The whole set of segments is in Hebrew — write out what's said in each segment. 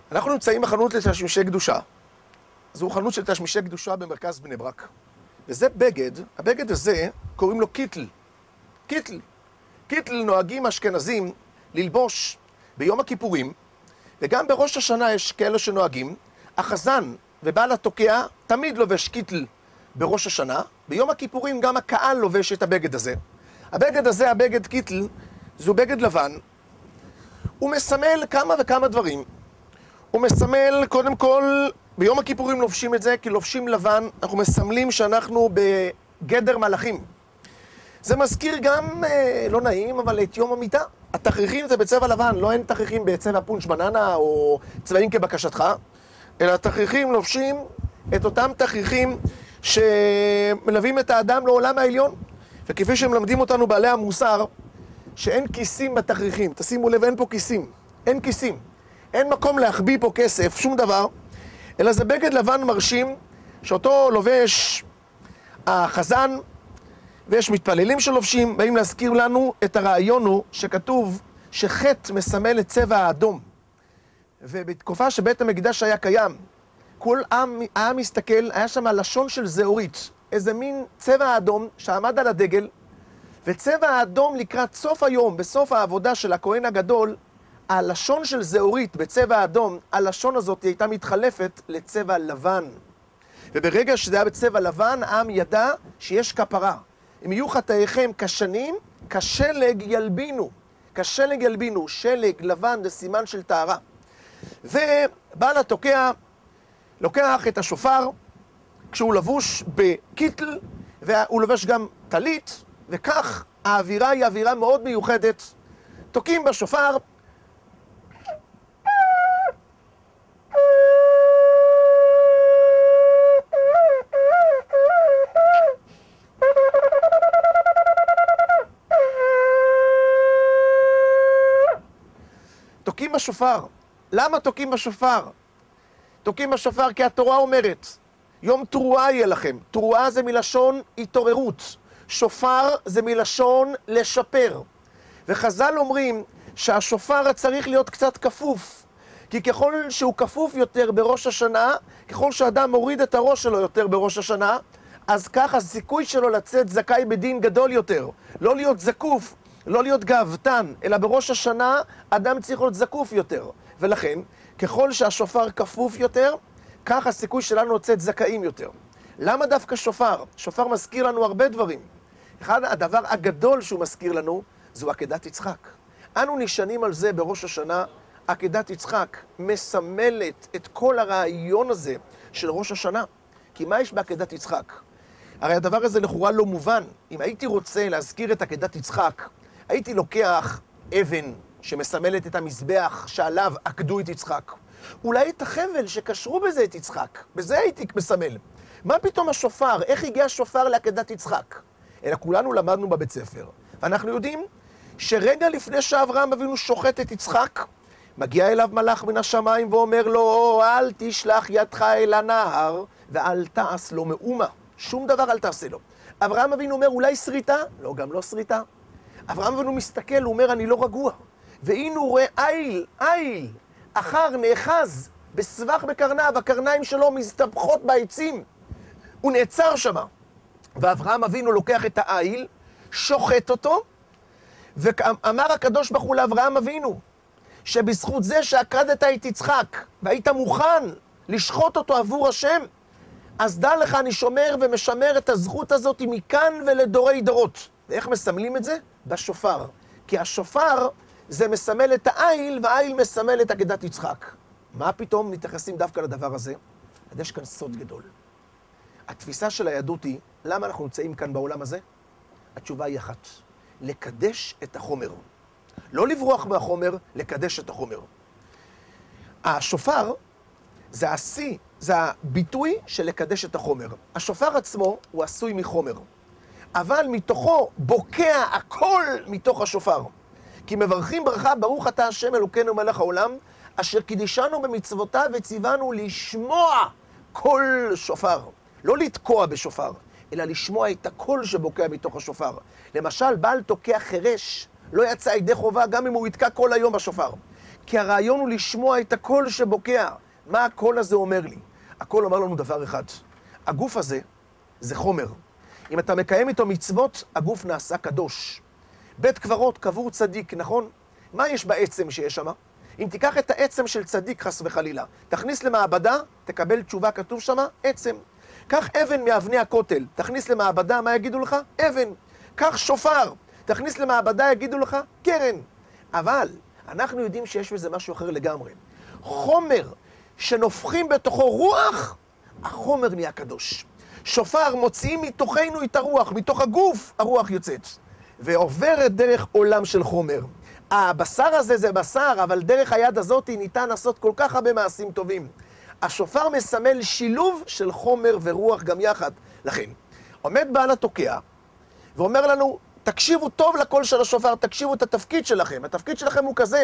אנחנו נמצאים בחנות לתשמישי קדושה. זו חנות של תשמישי קדושה במרכז בני ברק. וזה בגד, הבגד הזה קוראים לו קיטל. קיטל. קיטל נוהגים אשכנזים ללבוש ביום הכיפורים, וגם בראש השנה יש כאלה שנוהגים. החזן ובעל התוקע תמיד לובש קיטל בראש השנה. ביום הכיפורים גם הקהל לובש את הבגד הזה. הבגד הזה, הבגד קיטל, זו בגד לבן. הוא מסמל כמה וכמה דברים. הוא מסמל, קודם כל, ביום הכיפורים לובשים את זה, כי לובשים לבן, אנחנו מסמלים שאנחנו בגדר מלאכים. זה מזכיר גם, לא נעים, אבל את יום המיטה. התכריכים זה בצבע לבן, לא אין תכריכים בצבע פונץ' בננה או צבעים כבקשתך, אלא התכריכים לובשים את אותם תכריכים שמלווים את האדם לעולם העליון. וכפי שמלמדים אותנו בעלי המוסר, שאין כיסים בתכריכים. תשימו לב, אין פה כיסים. אין כיסים. אין מקום להחביא פה כסף, שום דבר, אלא זה בגד לבן מרשים, שאותו לובש החזן, ויש מתפללים שלובשים, באים להזכיר לנו את הרעיון הוא שכתוב שחטא מסמל את צבע האדום. ובתקופה שבית המקדש היה קיים, כל העם מסתכל, היה שם לשון של זהורית, איזה מין צבע האדום שעמד על הדגל, וצבע האדום לקראת סוף היום, בסוף העבודה של הכהן הגדול, הלשון של זהורית בצבע האדום, הלשון הזאת הייתה מתחלפת לצבע לבן. וברגע שזה היה בצבע לבן, העם ידע שיש כפרה. אם יהיו חטאיכם כשנים, כשלג ילבינו. כשלג ילבינו, שלג לבן זה סימן של טהרה. ובעל התוקע לוקח את השופר, כשהוא לבוש בקיטל, והוא לובש גם טלית, וכך האווירה היא אווירה מאוד מיוחדת. תוקעים בשופר, תוקעים בשופר. למה תוקעים בשופר? תוקעים בשופר כי התורה אומרת, יום תרועה יהיה לכם. תרועה זה מלשון התעוררות. שופר זה מלשון לשפר. וחז"ל אומרים שהשופר צריך להיות קצת כפוף. כי ככל שהוא כפוף יותר בראש השנה, ככל שאדם מוריד את הראש שלו יותר בראש השנה, אז כך הסיכוי שלו לצאת זכאי בדין גדול יותר. לא להיות זקוף, לא להיות גאוותן, אלא בראש השנה אדם צריך להיות זקוף יותר. ולכן, ככל שהשופר כפוף יותר, כך הסיכוי שלנו לצאת זכאים יותר. למה דווקא שופר? שופר מזכיר לנו הרבה דברים. אחד הדבר הגדול שהוא מזכיר לנו, זו עקדת יצחק. אנו נשענים על זה בראש השנה. עקדת יצחק מסמלת את כל הרעיון הזה של ראש השנה. כי מה יש בעקדת יצחק? הרי הדבר הזה לכאורה לא מובן. אם הייתי רוצה להזכיר את עקדת יצחק, הייתי לוקח אבן שמסמלת את המזבח שעליו עקדו את יצחק. אולי את החבל שקשרו בזה את יצחק. בזה הייתי מסמל. מה פתאום השופר? איך הגיע השופר לעקדת יצחק? אלא כולנו למדנו בבית ספר. ואנחנו יודעים שרגע לפני שאברהם אבינו שוחט את יצחק, מגיע אליו מלאך מן השמיים ואומר לו, אל תשלח ידך אל הנהר ואל תעש לו מאומה. שום דבר אל תעשה לו. אברהם אבינו אומר, אולי שריטה? לא, גם לא שריטה. אברהם אבינו מסתכל, הוא אומר, אני לא רגוע. והנה הוא רואה איל, אחר נאחז בסבך בקרניו, הקרניים שלו מסתבכות בעצים. הוא נעצר שם. ואברהם אבינו לוקח את האיל, שוחט אותו, ואמר הקדוש ברוך הוא לאברהם אבינו, שבזכות זה שעקדת את יצחק, והיית מוכן לשחוט אותו עבור השם, אז דע לך, אני שומר ומשמר את הזכות הזאת מכאן ולדורי דורות. ואיך מסמלים את זה? בשופר. כי השופר זה מסמל את האיל, והאיל מסמל את עקדת יצחק. מה פתאום מתייחסים דווקא לדבר הזה? אז יש כאן סוד גדול. התפיסה של היהדות היא, למה אנחנו נמצאים כאן בעולם הזה? התשובה היא אחת, לקדש את החומר. לא לברוח מהחומר, לקדש את החומר. השופר זה השיא, זה הביטוי של לקדש את החומר. השופר עצמו הוא עשוי מחומר, אבל מתוכו בוקע הכל מתוך השופר. כי מברכים ברכה, ברוך אתה השם אלוקינו מלך העולם, אשר קידשנו במצוותיו וציוונו לשמוע כל שופר. לא לתקוע בשופר, אלא לשמוע את הקול שבוקע מתוך השופר. למשל, בעל תוקע חירש לא יצא ידי חובה גם אם הוא יתקע כל היום בשופר. כי הרעיון הוא לשמוע את הקול שבוקע. מה הקול הזה אומר לי? הקול אומר לנו דבר אחד. הגוף הזה זה חומר. אם אתה מקיים איתו מצוות, הגוף נעשה קדוש. בית קברות קבור צדיק, נכון? מה יש בעצם שיש שם? אם תיקח את העצם של צדיק חס וחלילה, תכניס למעבדה, תקבל תשובה, כתוב שם, עצם. קח אבן מאבני הכותל, תכניס למעבדה, מה יגידו לך? אבן. קח שופר, תכניס למעבדה, יגידו לך, קרן. אבל אנחנו יודעים שיש בזה משהו אחר לגמרי. חומר שנופחים בתוכו רוח, החומר נהיה קדוש. שופר מוציאים מתוכנו את הרוח, מתוך הגוף הרוח יוצאת. ועוברת דרך עולם של חומר. הבשר הזה זה בשר, אבל דרך היד הזאת ניתן לעשות כל כך הרבה מעשים טובים. השופר מסמל שילוב של חומר ורוח גם יחד. לכן, עומד בעל התוקע ואומר לנו, תקשיבו טוב לקול של השופר, תקשיבו את התפקיד שלכם. התפקיד שלכם הוא כזה.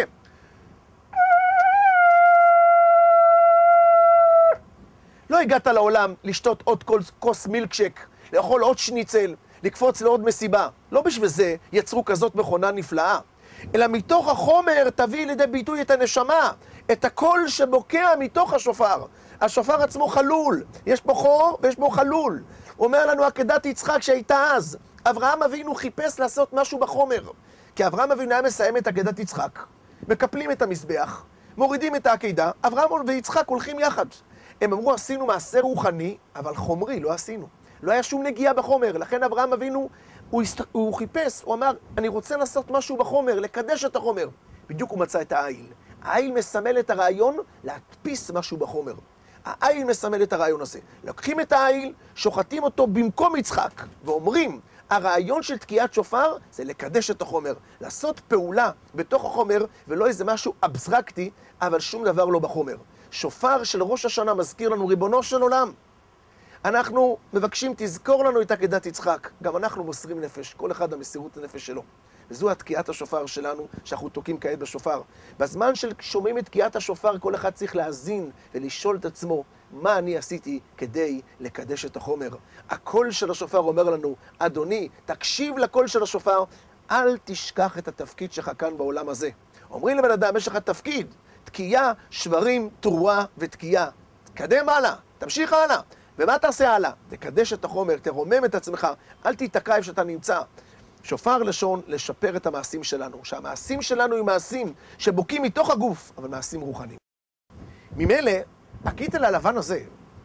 לא הגעת לעולם לשתות עוד כוס מילקשק, לאכול עוד שניצל, לקפוץ לעוד מסיבה. לא בשביל זה יצרו כזאת מכונה נפלאה. אלא מתוך החומר תביא לידי ביטוי את הנשמה, את הקול שבוקע מתוך השופר. השופר עצמו חלול, יש פה חור ויש פה חלול. אומר לנו עקדת יצחק שהייתה אז, אברהם אבינו חיפש לעשות משהו בחומר. כי אברהם אבינו היה מסיים את עקדת יצחק, מקפלים את המזבח, מורידים את העקדה, אברהם ויצחק הולכים יחד. הם אמרו עשינו מעשה רוחני, אבל חומרי לא עשינו. לא היה שום נגיעה בחומר, לכן אברהם אבינו הוא חיפש, הוא אמר, אני רוצה לעשות משהו בחומר, לקדש את החומר. בדיוק הוא מצא את העיל. העיל מסמל את הרעיון להדפיס משהו בחומר. העיל מסמל את הרעיון הזה. לוקחים את העיל, שוחטים אותו במקום יצחק, ואומרים, הרעיון של תקיעת שופר זה לקדש את החומר, לעשות פעולה בתוך החומר, ולא איזה משהו אבסטרקטי, אבל שום דבר לא בחומר. שופר של ראש השנה מזכיר לנו ריבונו של עולם. אנחנו מבקשים, תזכור לנו את עקדת יצחק. גם אנחנו מוסרים נפש, כל אחד המסירות הנפש שלו. וזו התקיעת השופר שלנו, שאנחנו תוקעים כעת בשופר. בזמן ששומעים את תקיעת השופר, כל אחד צריך להאזין ולשאול את עצמו, מה אני עשיתי כדי לקדש את החומר? הקול של השופר אומר לנו, אדוני, תקשיב לקול של השופר, אל תשכח את התפקיד שלך כאן בעולם הזה. אומרים לבן אדם, יש לך תפקיד, תקיעה, שברים, תרועה ותקיעה. תקדם הלאה, תמשיך הלאה. ומה תעשה הלאה? תקדש את החומר, תרומם את עצמך, אל תיתקע איפה שאתה נמצא. שופר לשון לשפר את המעשים שלנו, שהמעשים שלנו הם מעשים שבוקעים מתוך הגוף, אבל מעשים רוחניים. ממילא, הקיטל הלבן הזה,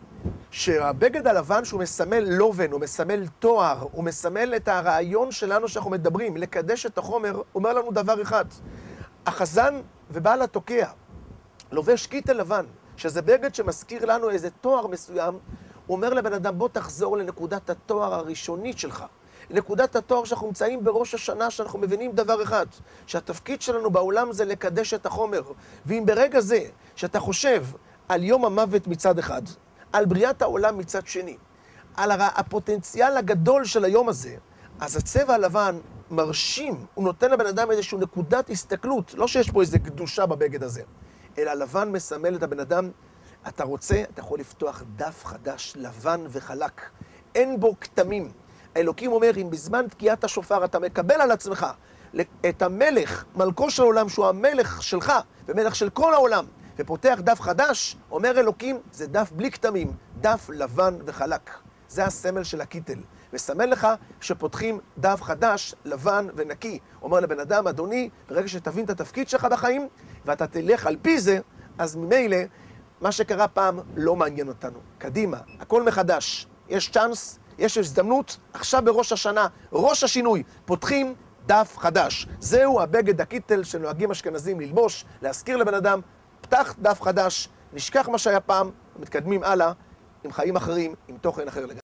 שהבגד הלבן שהוא מסמל לובן, הוא מסמל תואר, הוא מסמל את הרעיון שלנו שאנחנו מדברים, לקדש את החומר, אומר לנו דבר אחד. החזן ובעל התוקע לובש קיטל לבן, שזה בגד שמזכיר לנו איזה תואר מסוים, הוא אומר לבן אדם, בוא תחזור לנקודת התואר הראשונית שלך. לנקודת התואר שאנחנו נמצאים בראש השנה, שאנחנו מבינים דבר אחד, שהתפקיד שלנו בעולם זה לקדש את החומר. ואם ברגע זה, שאתה חושב על יום המוות מצד אחד, על בריאת העולם מצד שני, על הפוטנציאל הגדול של היום הזה, אז הצבע הלבן מרשים, הוא נותן לבן אדם איזושהי נקודת הסתכלות, לא שיש פה איזו קדושה בבגד הזה, אלא לבן מסמל את הבן אדם, אתה רוצה, אתה יכול לפתוח דף חדש, לבן וחלק, אין בו כתמים. האלוקים אומר, אם בזמן תקיעת השופר אתה מקבל על עצמך את המלך, מלכו של העולם, שהוא המלך שלך ומלך של כל העולם, ופותח דף חדש, אומר אלוקים, זה דף בלי כתמים, דף לבן וחלק. זה הסמל של הקיטל. מסמל לך שפותחים דף חדש, לבן ונקי. אומר לבן אדם, אדוני, ברגע שתבין את התפקיד שלך בחיים, ואתה תלך על פי זה, אז ממילא, מה שקרה פעם לא מעניין אותנו. קדימה, הכל מחדש. יש צ'אנס, יש הזדמנות, עכשיו בראש השנה, ראש השינוי, פותחים דף חדש. זהו הבגד הקיטל שנוהגים אשכנזים ללבוש, להזכיר לבן אדם, פתח דף חדש, נשכח מה שהיה פעם, מתקדמים הלאה, עם חיים אחרים, עם תוכן אחר לגמרי.